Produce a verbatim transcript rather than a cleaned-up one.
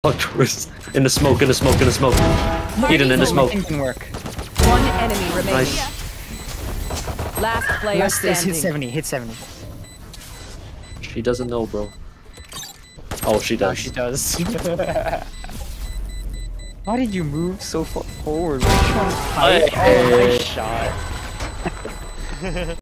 Fuck, Chris. In the smoke, in the smoke, in the smoke. Eden in the smoke. Can work. One enemy remaining. Nice. Last player Last is standing. hit seventy. Hit seventy. She doesn't know, bro. Oh, she No, does. she does. Why did you move so far forward? We're trying to fight. Hey. Oh, nice shot.